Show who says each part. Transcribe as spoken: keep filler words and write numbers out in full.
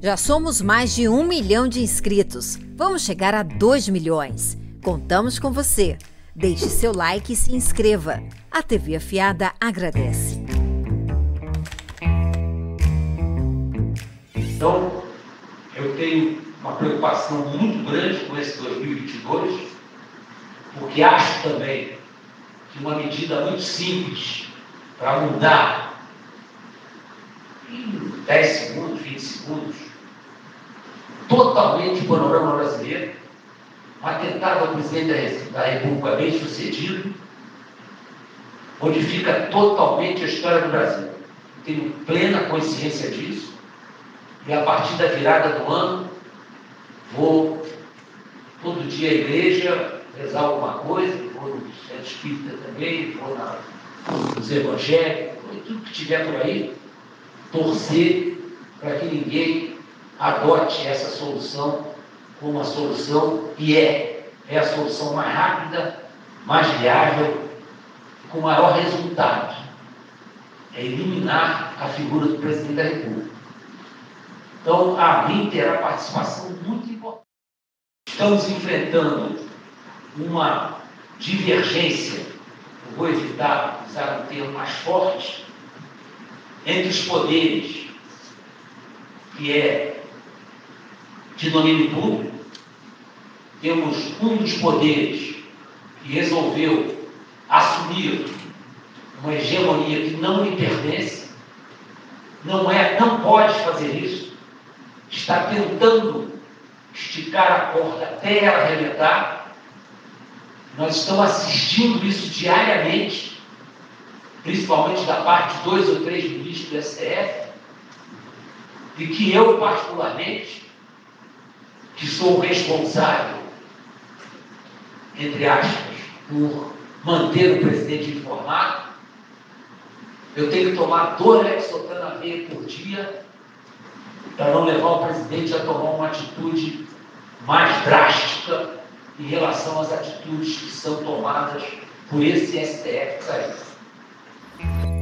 Speaker 1: Já somos mais de um milhão de inscritos. Vamos chegar a dois milhões. Contamos com você. Deixe seu like e se inscreva. A T V Afiada agradece.
Speaker 2: Então, eu tenho uma preocupação muito grande com esse dois mil e vinte e dois, porque acho também que uma medida muito simples para mudar em dez segundos, vinte segundos, totalmente o panorama brasileiro, um atentado ao presidente da República bem sucedido, modifica totalmente a história do Brasil. Tenho plena consciência disso, e a partir da virada do ano, vou todo dia à igreja, rezar alguma coisa, vou no centro espírita também, vou na, nos evangélicos, tudo que tiver por aí, torcer para que ninguém adote essa solução como uma solução, e é, é a solução mais rápida, mais viável, com maior resultado. É eliminar a figura do presidente da República. Então, a mim terá participação muito importante. Estamos enfrentando uma divergência, eu vou evitar usar um termo mais forte, entre os poderes, que é de domínio público. Temos um dos poderes que resolveu assumir uma hegemonia que não lhe pertence, não é, não pode fazer isso, está tentando esticar a corda até ela arrebentar. Nós estamos assistindo isso diariamente, principalmente da parte de dois ou três ministros do S T F, e que eu, particularmente, que sou o responsável, entre aspas, por manter o presidente informado, eu tenho que tomar dois Lexotan na veia por dia para não levar o presidente a tomar uma atitude mais drástica em relação às atitudes que são tomadas por esse S T F que saiu.